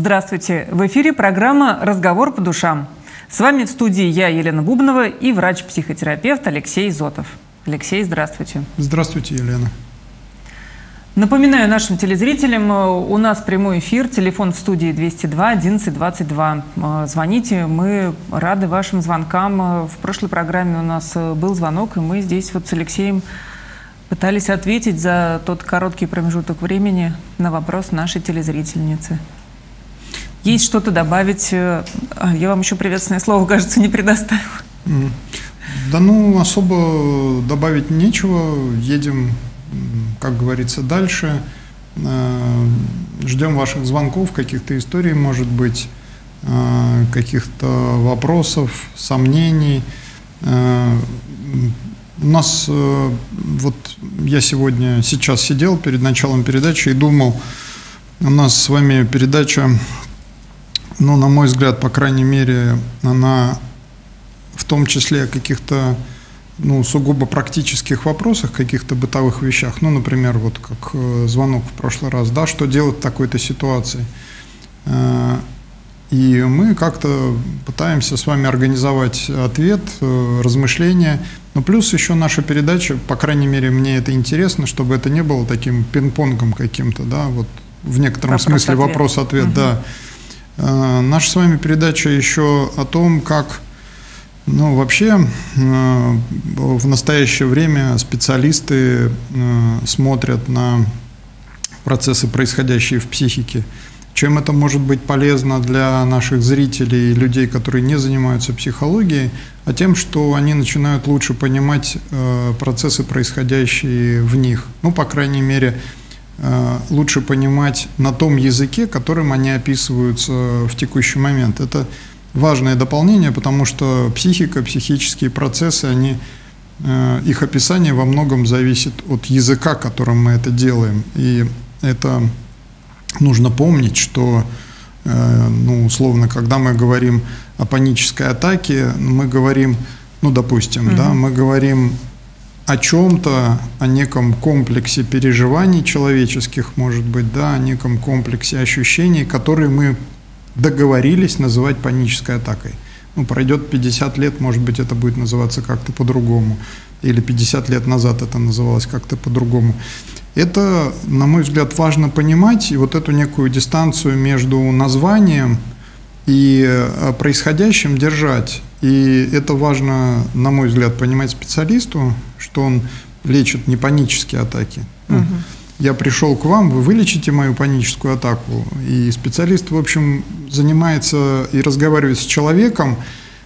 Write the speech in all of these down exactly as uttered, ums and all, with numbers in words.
Здравствуйте! В эфире программа «Разговор по душам». С вами в студии я, Елена Бубнова, и врач-психотерапевт Алексей Зотов. Алексей, здравствуйте. Здравствуйте, Елена. Напоминаю нашим телезрителям, у нас прямой эфир, телефон в студии двести два одиннадцать двадцать два. Звоните, мы рады вашим звонкам. В прошлой программе у нас был звонок, и мы здесь вот с Алексеем пытались ответить за тот короткий промежуток времени на вопрос нашей телезрительницы. Есть что-то добавить? Я вам еще приветственное слово, кажется, не предоставила. Да ну, особо добавить нечего. Едем, как говорится, дальше. Ждем ваших звонков, каких-то историй, может быть, каких-то вопросов, сомнений. У нас, вот я сегодня, сейчас сидел перед началом передачи и думал, у нас с вами передача, ну, на мой взгляд, по крайней мере, она в том числе о каких-то, ну, сугубо практических вопросах, каких-то бытовых вещах. Ну, например, вот как звонок в прошлый раз, да, что делать в такой-то ситуации. И мы как-то пытаемся с вами организовать ответ, размышления. Но плюс еще наша передача, по крайней мере, мне это интересно, чтобы это не было таким пинг-понгом каким-то, да, вот в некотором смысле вопрос-ответ, угу. Да. Наша с вами передача еще о том, как, ну, вообще в настоящее время специалисты смотрят на процессы, происходящие в психике. Чем это может быть полезно для наших зрителей, людей, которые не занимаются психологией, а тем, что они начинают лучше понимать процессы, происходящие в них. Ну, по крайней мере, лучше понимать на том языке, которым они описываются в текущий момент. Это важное дополнение, потому что психика, психические процессы, они, их описание во многом зависит от языка, которым мы это делаем. И это нужно помнить, что, ну, условно, когда мы говорим о панической атаке, мы говорим, ну, допустим, mm-hmm. да, мы говорим о чем-то, о неком комплексе переживаний человеческих, может быть, да, о неком комплексе ощущений, которые мы договорились называть панической атакой. Ну, пройдет пятьдесят лет, может быть, это будет называться как-то по-другому. Или пятьдесят лет назад это называлось как-то по-другому. Это, на мой взгляд, важно понимать, и вот эту некую дистанцию между названием и происходящим держать. И это важно, на мой взгляд, понимать специалисту, что он лечит не панические атаки. Угу. Я пришел к вам, вы вылечите мою паническую атаку. И специалист, в общем, занимается и разговаривает с человеком,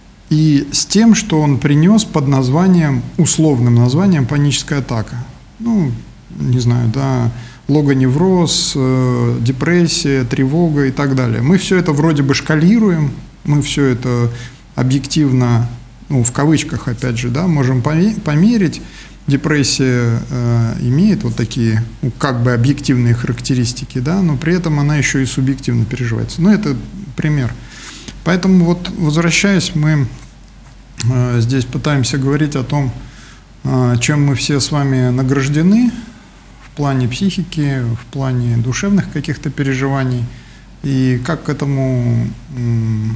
и с тем, что он принес под названием, условным названием паническая атака. Ну, не знаю, да, логоневроз, э, депрессия, тревога и так далее. Мы все это вроде бы шкалируем, мы все это объективно, ну, в кавычках, опять же, да, можем померить. Депрессия э, имеет вот такие, ну, как бы объективные характеристики, да, но при этом она еще и субъективно переживается. Ну, это пример. Поэтому вот, возвращаясь, мы э, здесь пытаемся говорить о том, э, чем мы все с вами награждены в плане психики, в плане душевных каких-то переживаний, и как к этому э,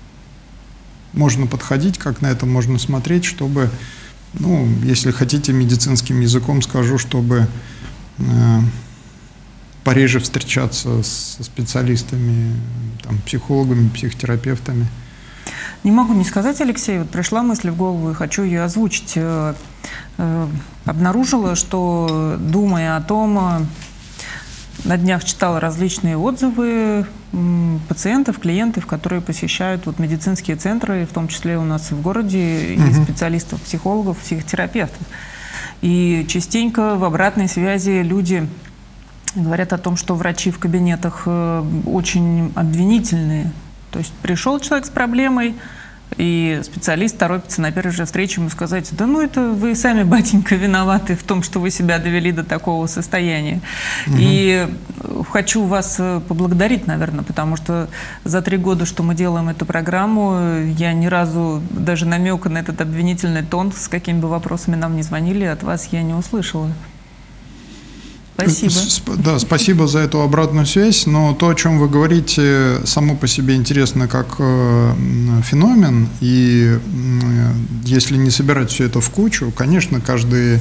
можно подходить, как на это можно смотреть, чтобы, ну, если хотите, медицинским языком скажу, чтобы э, пореже встречаться со специалистами, там, психологами, психотерапевтами. Не могу не сказать, Алексей, вот пришла мысль в голову и хочу ее озвучить. Э, э, обнаружила, что, думая о том, на днях читала различные отзывы пациентов, клиентов, которые посещают вот медицинские центры, в том числе у нас в городе, и угу. специалистов, психологов, психотерапевтов. И частенько в обратной связи люди говорят о том, что врачи в кабинетах очень обвинительные. То есть пришел человек с проблемой, и специалист торопится на первой же встрече ему сказать: да ну это вы сами, батенька, виноваты в том, что вы себя довели до такого состояния. Угу. И хочу вас поблагодарить, наверное, потому что за три года, что мы делаем эту программу, я ни разу даже намека на этот обвинительный тон, с какими бы вопросами нам ни звонили, от вас я не услышала. Спасибо. Да, спасибо за эту обратную связь, но то, о чем вы говорите, само по себе интересно как феномен, и если не собирать все это в кучу, конечно, каждые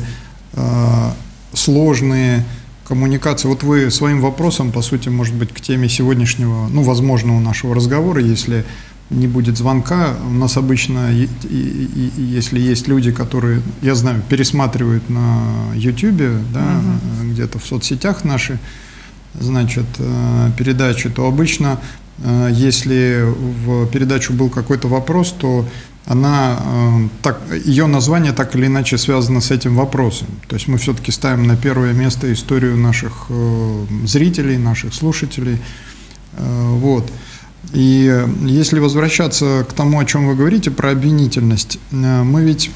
сложные коммуникации, вот вы своим вопросом, по сути, может быть, к теме сегодняшнего, ну, возможного нашего разговора, если не будет звонка, у нас обычно, и, и, и, если есть люди, которые, я знаю, пересматривают на ютубе, да, uh-huh. где-то в соцсетях наши, значит, передачи, то обычно, если в передачу был какой-то вопрос, то она, так, ее название так или иначе связано с этим вопросом. То есть мы все-таки ставим на первое место историю наших зрителей, наших слушателей. Вот. И если возвращаться к тому, о чем вы говорите, про обвинительность, мы ведь,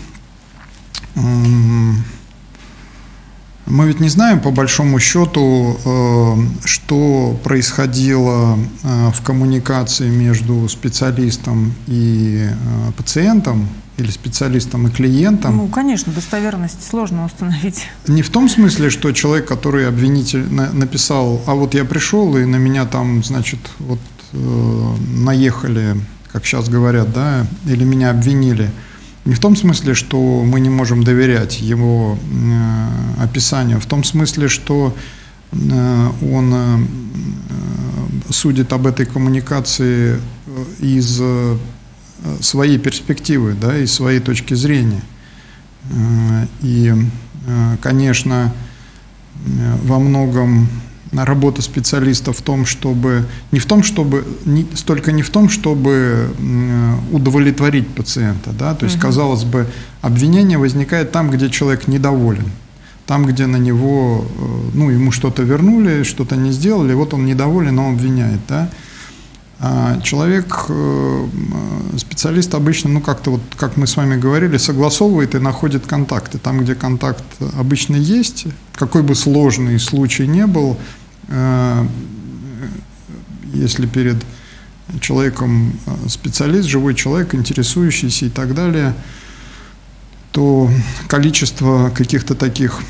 мы ведь не знаем по большому счету, что происходило в коммуникации между специалистом и пациентом, или специалистом и клиентом. Ну, конечно, достоверность сложно установить. Не в том смысле, что человек, который обвинитель, написал, а вот я пришел, и на меня там, значит, вот наехали, как сейчас говорят, да, или меня обвинили. Не в том смысле, что мы не можем доверять его э, описанию, в том смысле, что э, он э, судит об этой коммуникации из э, своей перспективы, да, из своей точки зрения. Э, и, э, конечно, э, во многом работа специалиста в том, чтобы не в том, чтобы не, столько не в том, чтобы удовлетворить пациента, да, то есть, угу. казалось бы, обвинение возникает там, где человек недоволен, там, где на него, ну, ему что-то вернули, что-то не сделали, вот он недоволен, он обвиняет, да. А человек, специалист обычно, ну, как-то вот, как мы с вами говорили, согласовывает и находит контакты. Там, где контакт обычно есть, какой бы сложный случай не был, если перед человеком специалист, живой человек, интересующийся и так далее, то количество каких-то таких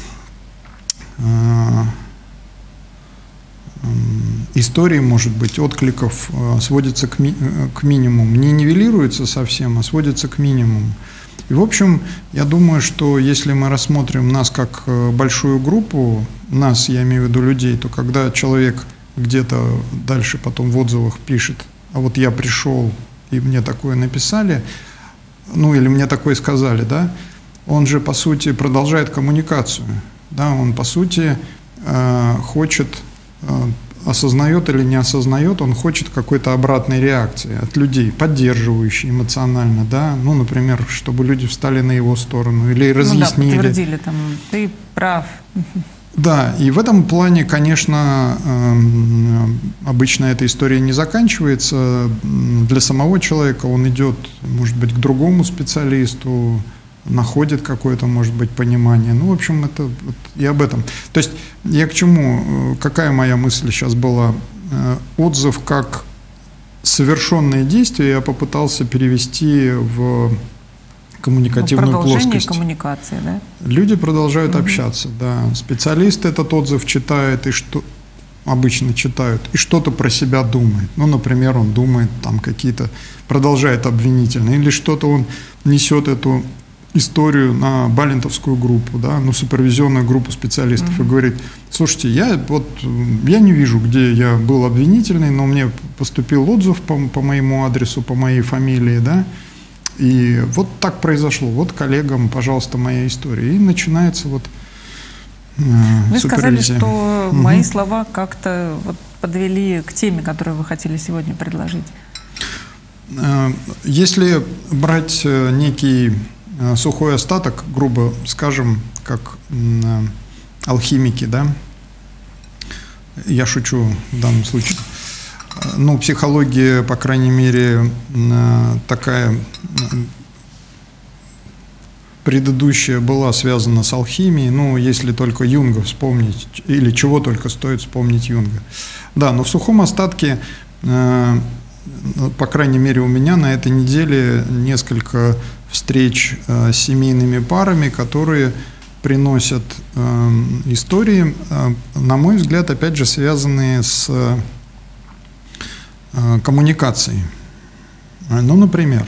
историй, может быть, откликов сводится к, ми- к минимуму. Не нивелируется совсем, а сводится к минимуму. И, в общем, я думаю, что если мы рассмотрим нас как большую группу, нас, я имею в виду людей, то когда человек где-то дальше потом в отзывах пишет, а вот я пришел, и мне такое написали, ну или мне такое сказали, да, он же, по сути, продолжает коммуникацию, да, он, по сути, э, хочет, э, осознает или не осознает, он хочет какой-то обратной реакции от людей, поддерживающей эмоционально, да, ну, например, чтобы люди встали на его сторону или разъяснили. Ну да, подтвердили, там, ты прав. Да, и в этом плане, конечно, обычно эта история не заканчивается. Для самого человека он идет, может быть, к другому специалисту, находит какое-то, может быть, понимание. Ну, в общем, это вот и об этом. То есть я к чему, какая моя мысль сейчас была? Отзыв как совершенное действие я попытался перевести в коммуникативную ну, продолжение плоскость. Коммуникации, да? Люди продолжают угу. общаться, да. Специалист этот отзыв читает и что обычно читают и что-то про себя думает. Ну, например, он думает там какие-то, продолжает обвинительно, или что-то он несет эту историю на балентовскую группу, да, ну, супервизионную группу специалистов mm-hmm. и говорит, слушайте, я вот, я не вижу, где я был обвинительный, но мне поступил отзыв по, по моему адресу, по моей фамилии, да, и вот так произошло, вот коллегам, пожалуйста, моя история, и начинается вот э, Вы супервизия. сказали, что угу. мои слова как-то вот подвели к теме, которую вы хотели сегодня предложить. Если брать некий сухой остаток, грубо скажем, как алхимики, да, я шучу в данном случае, ну, психология, по крайней мере, такая предыдущая была связана с алхимией, ну, если только Юнга вспомнить, или чего только стоит вспомнить Юнга. Да, но в сухом остатке, по крайней мере, у меня на этой неделе несколько встреч с семейными парами, которые приносят э, истории, э, на мой взгляд, опять же, связанные с э, коммуникацией. Ну, например,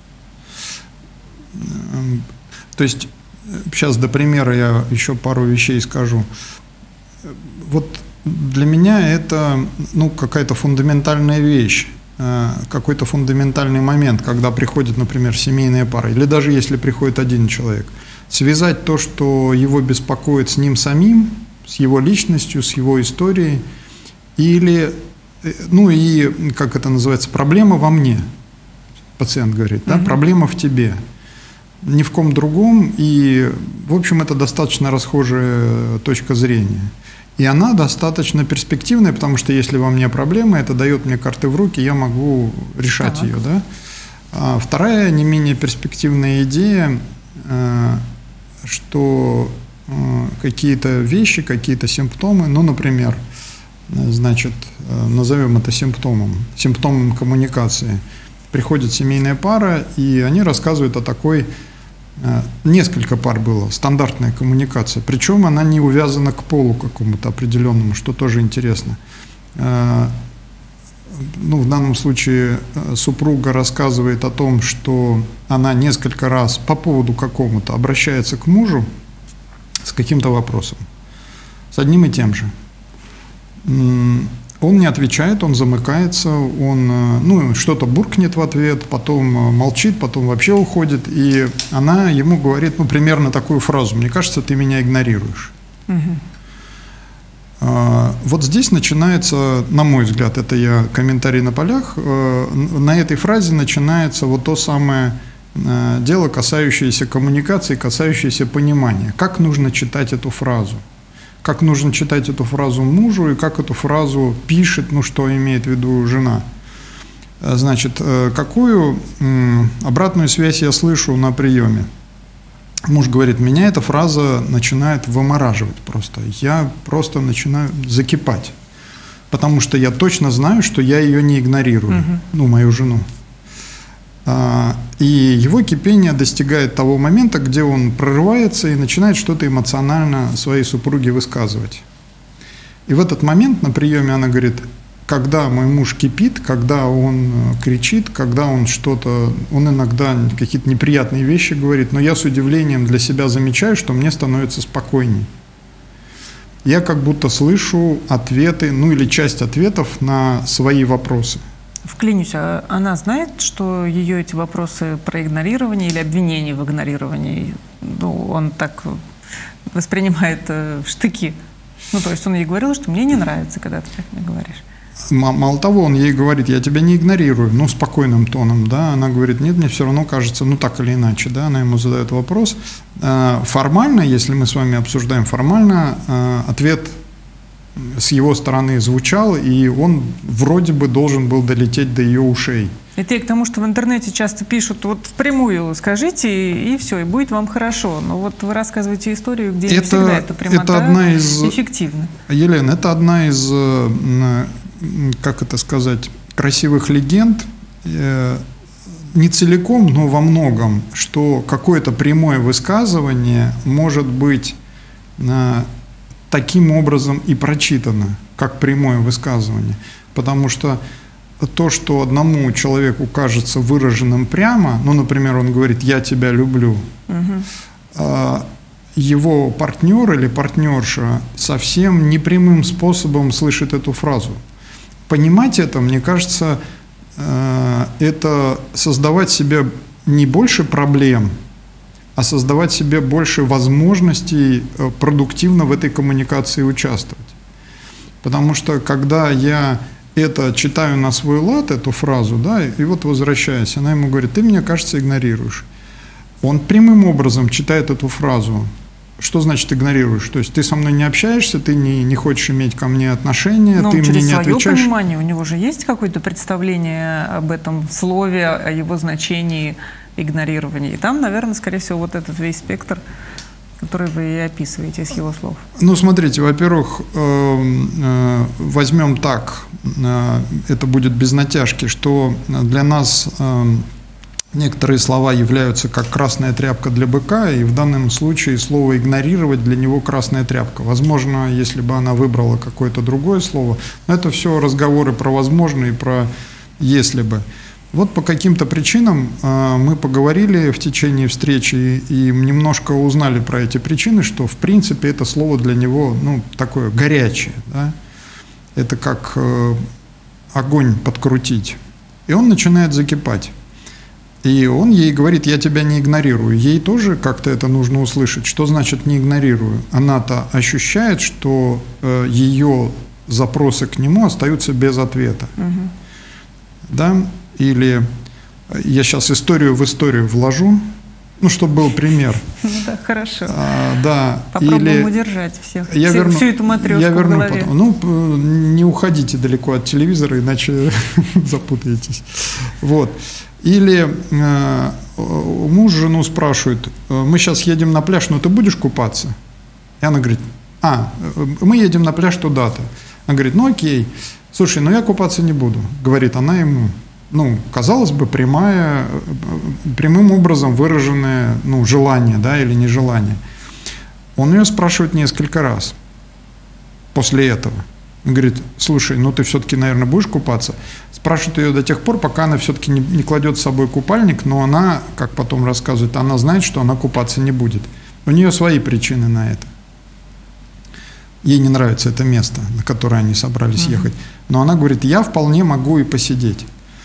э, то есть, сейчас до примера я еще пару вещей скажу. Вот для меня это, ну, какая-то фундаментальная вещь, э, какой-то фундаментальный момент, когда приходит, например, семейная пара, или даже если приходит один человек, связать то, что его беспокоит, с ним самим, с его личностью, с его историей, или, ну и, как это называется, проблема во мне, пациент говорит, да, mm-hmm. проблема в тебе, ни в ком другом, и, в общем, это достаточно расхожая точка зрения. И она достаточно перспективная, потому что если во мне проблема, это дает мне карты в руки, я могу решать так. ее, да. А вторая, не менее перспективная идея, что какие-то вещи, какие-то симптомы, ну, например, значит, назовем это симптомом, симптомом коммуникации. Приходит семейная пара, и они рассказывают о такой, несколько пар было, стандартная коммуникация, причем она не увязана к полу какому-то определенному, что тоже интересно. Ну, в данном случае супруга рассказывает о том, что она несколько раз по поводу какому-то обращается к мужу с каким-то вопросом, с одним и тем же. Он не отвечает, он замыкается, он, ну, что-то буркнет в ответ, потом молчит, потом вообще уходит, и она ему говорит, ну, примерно такую фразу: «Мне кажется, ты меня игнорируешь». Угу. Вот здесь начинается, на мой взгляд, это я комментарий на полях, на этой фразе начинается вот то самое дело, касающееся коммуникации, касающееся понимания. Как нужно читать эту фразу? Как нужно читать эту фразу мужу и как эту фразу пишет, ну, что имеет в виду жена. Значит, какую обратную связь я слышу на приеме? Муж говорит, меня эта фраза начинает вымораживать просто. Я просто начинаю закипать, потому что я точно знаю, что я ее не игнорирую, угу. ну, мою жену. И его кипение достигает того момента, где он прорывается и начинает что-то эмоционально своей супруге высказывать. И в этот момент на приеме она говорит, когда мой муж кипит, когда он кричит, когда он что-то, он иногда какие-то неприятные вещи говорит, но я с удивлением для себя замечаю, что мне становится спокойней. Я как будто слышу ответы, ну или часть ответов на свои вопросы. Вклинюсь, а она знает, что ее эти вопросы про игнорирование или обвинение в игнорировании, ну, он так воспринимает э, в штыки? Ну, то есть он ей говорил, что мне не нравится, когда ты так мне говоришь. Мало того, он ей говорит, я тебя не игнорирую, ну, спокойным тоном, да, она говорит, нет, мне все равно кажется, ну, так или иначе, да, она ему задает вопрос. Формально, если мы с вами обсуждаем формально, ответ с его стороны звучал, и он вроде бы должен был долететь до ее ушей. Это и к тому, что в интернете часто пишут, вот впрямую скажите, и все, и будет вам хорошо. Но вот вы рассказываете историю, где это, не всегда эта прямота это одна из, эффективна. Елена, это одна из, как это сказать, красивых легенд, не целиком, но во многом, что какое-то прямое высказывание может быть таким образом и прочитано, как прямое высказывание. Потому что то, что одному человеку кажется выраженным прямо, ну, например, он говорит «я тебя люблю», угу. его партнер или партнерша совсем непрямым способом слышит эту фразу. Понимать это, мне кажется, это создавать себе не больше проблем, а создавать себе больше возможностей продуктивно в этой коммуникации участвовать. Потому что когда я это читаю на свой лад, эту фразу, да, и вот возвращаясь, она ему говорит, ты меня, кажется, игнорируешь. Он прямым образом читает эту фразу. Что значит игнорируешь? То есть ты со мной не общаешься, ты не, не хочешь иметь ко мне отношения, но ты мне не отвечаешь. Через свое понимание у него же есть какое-то представление об этом слове, о его значении игнорирования. И там, наверное, скорее всего, вот этот весь спектр, который вы и описываете из его слов. Ну, смотрите, во-первых, возьмем так, это будет без натяжки, что для нас некоторые слова являются как красная тряпка для быка, и в данном случае слово «игнорировать» для него красная тряпка. Возможно, если бы она выбрала какое-то другое слово, но это все разговоры про возможно и про «если бы». Вот по каким-то причинам э, мы поговорили в течение встречи и немножко узнали про эти причины, что в принципе это слово для него, ну, такое горячее, да? Это как э, огонь подкрутить. И он начинает закипать. И он ей говорит: я тебя не игнорирую. Ей тоже как-то это нужно услышать. Что значит не игнорирую? Она-то ощущает, что э, ее запросы к нему остаются без ответа. Угу. Да? Или я сейчас историю в историю вложу, ну, чтобы был пример. Да, хорошо. А, да. Попробуем Или удержать всех, я всю, верну, всю эту матрешку я верну в голове. Потом. Ну, не уходите далеко от телевизора, иначе запутаетесь. Вот. Или э, муж жену спрашивает: мы сейчас едем на пляж, но ты будешь купаться? И она говорит: а, мы едем на пляж туда-то. Она говорит: ну окей, слушай, ну я купаться не буду, говорит она ему. Ну, казалось бы, прямая, прямым образом выраженное, ну, желание, да, или нежелание. Он ее спрашивает несколько раз после этого. Он говорит: слушай, ну ты все-таки, наверное, будешь купаться? Спрашивает ее до тех пор, пока она все-таки не, не кладет с собой купальник, но она, как потом рассказывает, она знает, что она купаться не будет. У нее свои причины на это. Ей не нравится это место, на которое они собрались mm-hmm. ехать. Но она говорит: я вполне могу и посидеть.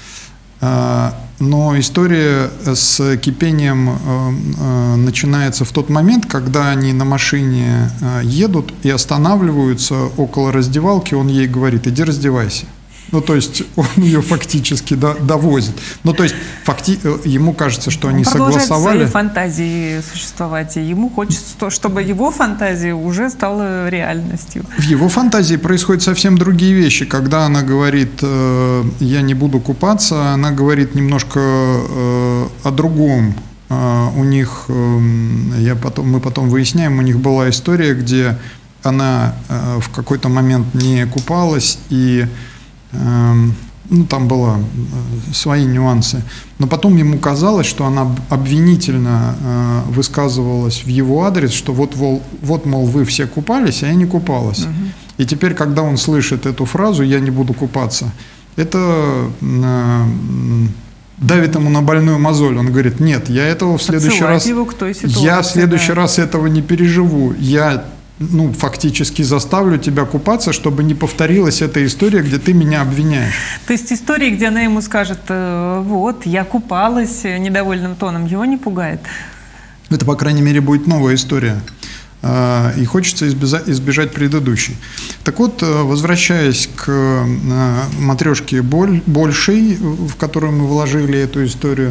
Но история с кипением начинается в тот момент, когда они на машине едут и останавливаются около раздевалки. Он ей говорит: иди раздевайся. Ну, то есть он ее фактически до, довозит. Ну, то есть факти, ему кажется, что он они согласовали. Продолжает своей фантазии существовать, и ему хочется, чтобы его фантазия уже стала реальностью. В его фантазии происходят совсем другие вещи. Когда она говорит: я не буду купаться, она говорит немножко о другом. У них, я потом, мы потом выясняем, у них была история, где она в какой-то момент не купалась, и ну, там были свои нюансы. Но потом ему казалось, что она обвинительно э, высказывалась в его адрес, что вот, вот, вот, мол, вы все купались, а я не купалась. Угу. И теперь, когда он слышит эту фразу «я не буду купаться», это э, давит ему на больную мозоль. Он говорит: нет, я этого в следующий раз, его к той ситуации, я в следующий да. раз этого не переживу. Я ну, фактически заставлю тебя купаться, чтобы не повторилась эта история, где ты меня обвиняешь. То есть история, где она ему скажет: вот, я купалась недовольным тоном, его не пугает? Это, по крайней мере, будет новая история. И хочется избежать, избежать предыдущей. Так вот, возвращаясь к матрешке большей, в которую мы вложили эту историю,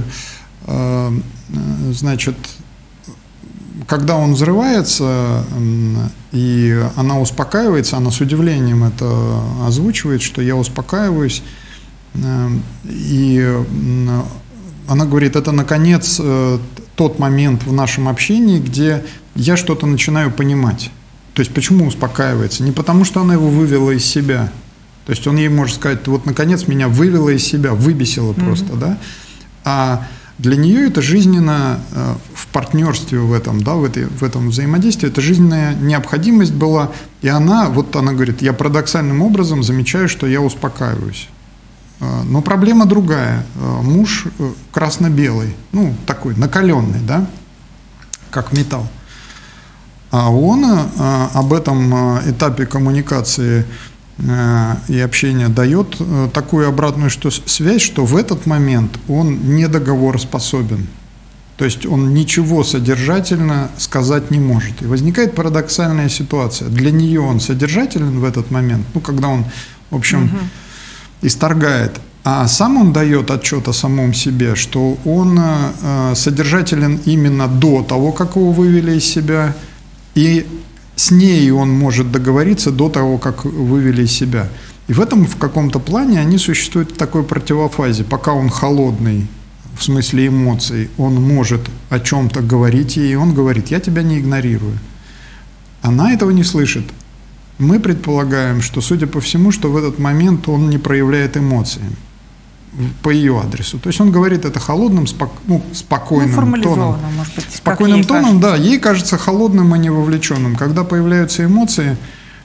значит, когда он взрывается, и она успокаивается, она с удивлением это озвучивает, что я успокаиваюсь, и она говорит: это, наконец, тот момент в нашем общении, где я что-то начинаю понимать. То есть, почему успокаивается? Не потому, что она его вывела из себя. То есть, он ей может сказать: вот, наконец, меня вывела из себя, выбесила просто, mm-hmm. да? А для нее это жизненно в партнерстве в этом, да, в, этой, в этом взаимодействии, это жизненная необходимость была, и она, вот она говорит: я парадоксальным образом замечаю, что я успокаиваюсь. Но проблема другая. Муж красно-белый, ну, такой накаленный, да, как металл. А он об этом этапе коммуникации и общение дает такую обратную что, связь, что в этот момент он недоговороспособен. То есть он ничего содержательно сказать не может. И возникает парадоксальная ситуация. Для нее он содержателен в этот момент, ну, когда он, в общем, угу. исторгает. А сам он дает отчет о самом себе, что он э, содержателен именно до того, как его вывели из себя, и с ней он может договориться до того, как вывели из себя. И в этом, в каком-то плане, они существуют в такой противофазе. Пока он холодный, в смысле эмоций, он может о чем-то говорить ей, и он говорит: я тебя не игнорирую. Она этого не слышит. Мы предполагаем, что, судя по всему, что в этот момент он не проявляет эмоций. по ее адресу. То есть он говорит это холодным, спок, ну, спокойным ну, тоном. Может быть, спокойным ей тоном, кажется. да, ей кажется холодным и невовлеченным. Когда появляются эмоции,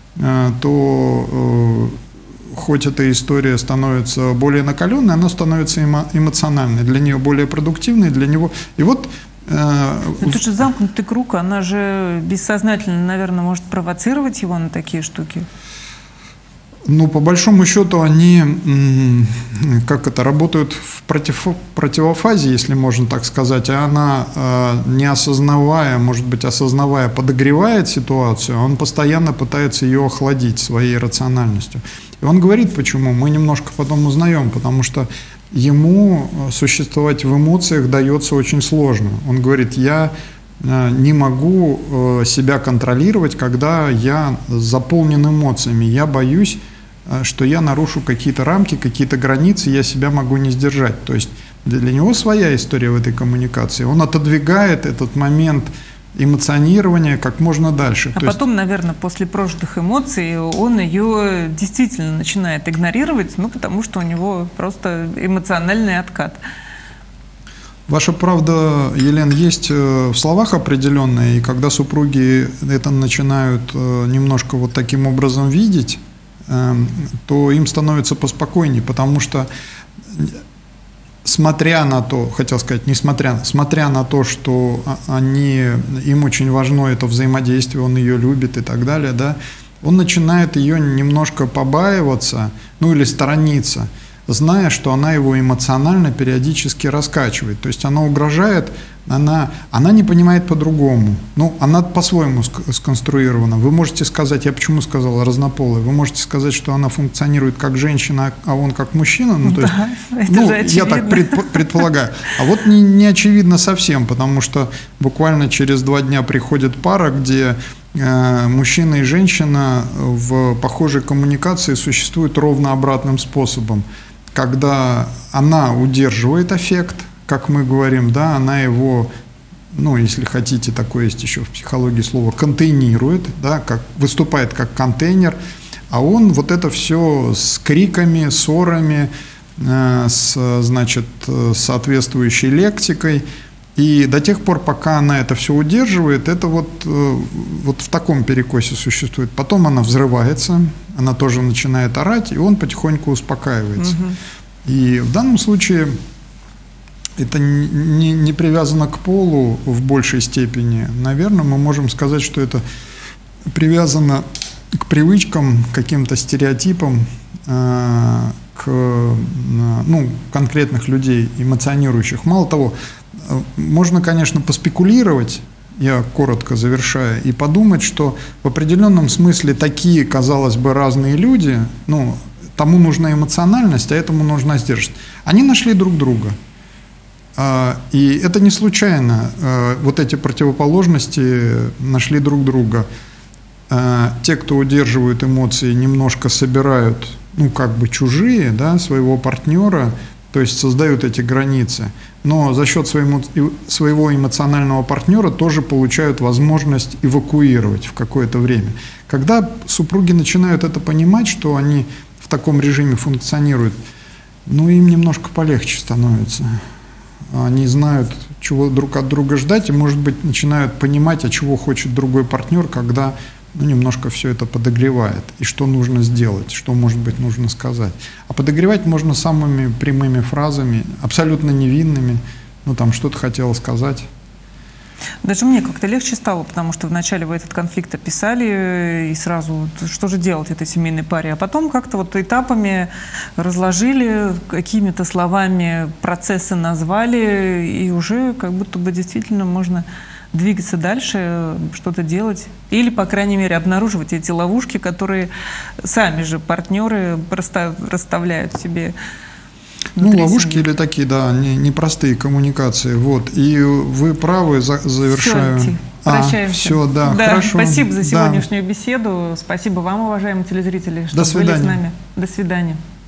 то хоть эта история становится более накаленной, она становится эмо, эмоциональной, для нее более продуктивной, для него. И вот это же замкнутый круг, она же бессознательно, наверное, может провоцировать его на такие штуки. Ну, по большому счету, они, как это, работают в против, противофазе, если можно так сказать, а она, не осознавая, может быть, осознавая, подогревает ситуацию, он постоянно пытается ее охладить своей рациональностью. И он говорит, почему, мы немножко потом узнаем, потому что ему существовать в эмоциях дается очень сложно. Он говорит, я не могу себя контролировать, когда я заполнен эмоциями. Я боюсь, что я нарушу какие-то рамки, какие-то границы, я себя могу не сдержать. То есть для него своя история в этой коммуникации. Он отодвигает этот момент эмоционирования как можно дальше. А То потом, есть, наверное, после прожитых эмоций он ее действительно начинает игнорировать, ну, потому что у него просто эмоциональный откат. Ваша правда, Елена, есть в словах определенные, и когда супруги это начинают немножко вот таким образом видеть, то им становится поспокойнее, потому что, смотря на то, хотел сказать, несмотря, смотря на то, что они, им очень важно это взаимодействие, он ее любит и так далее, да, он начинает ее немножко побаиваться, ну или сторониться, зная, что она его эмоционально периодически раскачивает. То есть она угрожает, она, она не понимает по-другому. Ну, она по-своему сконструирована. Вы можете сказать, я почему сказал разнополая, вы можете сказать, что она функционирует как женщина, а он как мужчина. Ну, то есть, да, это ну, же очевидно. Я так предп предполагаю. А вот не, не очевидно совсем, потому что буквально через два дня приходит пара, где э, мужчина и женщина в похожей коммуникации существуют ровно обратным способом. Когда она удерживает аффект, как мы говорим, да, она его, ну, если хотите, такое есть еще в психологии слово, контейнирует, да, как, выступает как контейнер, а он вот это все с криками, ссорами, э, с, значит, соответствующей лексикой, и до тех пор, пока она это все удерживает, это вот, э, вот в таком перекосе существует. Потом она взрывается, она тоже начинает орать, и он потихоньку успокаивается. Угу. И в данном случае это не, не привязано к полу в большей степени. Наверное, мы можем сказать, что это привязано к привычкам, к каким-то стереотипам, э, к э, ну, конкретных людей, эмоционирующих. Мало того, можно, конечно, поспекулировать, я коротко завершаю, и подумать, что в определенном смысле такие, казалось бы, разные люди, ну, тому нужна эмоциональность, а этому нужна сдержанность. Они нашли друг друга. И это не случайно. Вот эти противоположности нашли друг друга. Те, кто удерживают эмоции, немножко собирают, ну, как бы чужие, да, своего партнера, то есть создают эти границы, но за счет своему, своего эмоционального партнера тоже получают возможность эвакуировать в какое-то время. Когда супруги начинают это понимать, что они в таком режиме функционируют, ну, им немножко полегче становится. Они знают, чего друг от друга ждать, и, может быть, начинают понимать, а чего хочет другой партнер, когда ну, немножко все это подогревает, и что нужно сделать, что, может быть, нужно сказать. А подогревать можно самыми прямыми фразами, абсолютно невинными, ну, там, что-то хотела сказать. Даже мне как-то легче стало, потому что вначале вы этот конфликт описали, и сразу, что же делать этой семейной паре, а потом как-то вот этапами разложили, какими-то словами процессы назвали, и уже как будто бы действительно можно двигаться дальше, что-то делать. Или, по крайней мере, обнаруживать эти ловушки, которые сами же партнеры расставляют себе. Ну, ловушки или такие, да, непростые коммуникации. Вот. И вы правы, за, завершаю. Все, прощаемся. А, все, да, да, хорошо. Спасибо за сегодняшнюю да. беседу. Спасибо вам, уважаемые телезрители, что До были с свидания. нами. До свидания.